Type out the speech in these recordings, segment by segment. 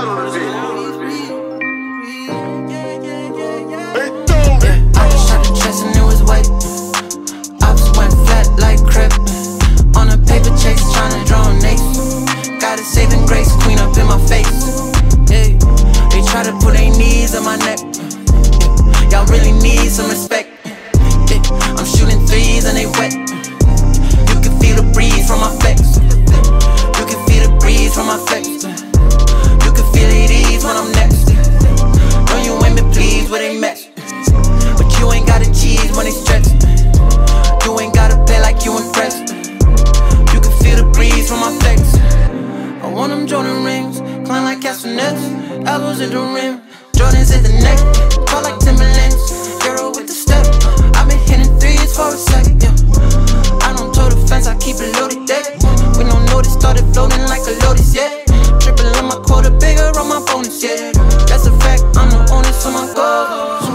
I just shot the chest and it was wet. Opps went flat like crepes. On a paper chase, tryna draw an ace. Got a saving grace, queen up in my face. Yeah. They try to put their knees on my neck. Yeah. Y'all really need some respect. Yeah. I'm shooting threes and they wet. You can feel the breeze from my flex. You can feel the breeze from my flex. You can feel it ease when I'm next. Know you ain't been pleased with a mess, but you ain't gotta cheese when they stretch. You ain't gotta play like you impressed. You can feel the breeze from my flex. I want them Jordan rings, Clang like castanets. Elbows in the rim, Jordans in the neck. Tall like Timberlands, Euro with the step. I've been hitting threes for a second, yeah. I don't toe the fence, I keep it loaded deck. We don't know this started floating like a lotus, yeah. Triple on my quota, bigger on my bonus, yeah. That's a fact, I'm the owner, so my goals.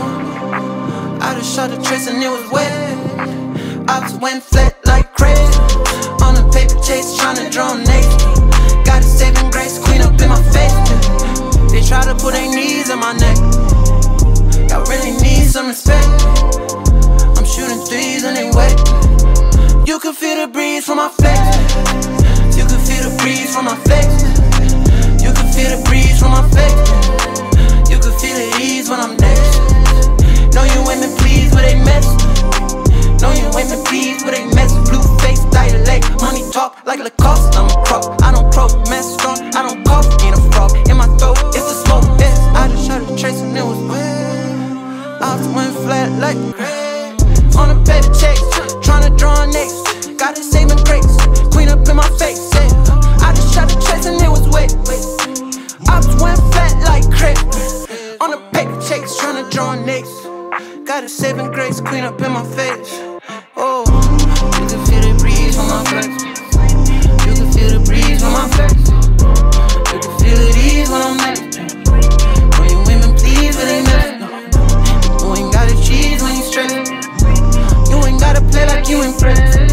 I just shot the trace and it was wet. Opps went flat like crepes. On a paper chase, tryna draw an ace. Got a saving grace, queen up in my face. They try to put their knees on my neck. Y'all really need some respect. I'm shooting threes and they wet. You can feel the breeze from my flex. You can feel the breeze from my flex. You can feel the breeze from my flex. You can feel it ease when I'm next. Know you ain't been pleased with a mess. Know you ain't been pleased with a mess. Blue face, dialect, money talk like Lacoste. I'm a croc, I don't pro, mess strong, I don't cough. Ain't a frog in my throat, it's the smoke, yes. I just shot a trace and it was wet. Opps went flat like crepes. On a paper chase, tryna draw an ace. Got a saving grace, queen up in my face, yeah. I just shot a trace and it was wet. Opps went flat like crepes. On a paper chase, tryna draw an ace. Got a saving grace, queen up in my face. Oh, you can feel the breeze from my flex. You can feel the breeze from my flex. You can feel it ease when I'm next. When you ain't been pleased with a mess. You ain't gotta cheese when you stress. You ain't gotta play like you impressed.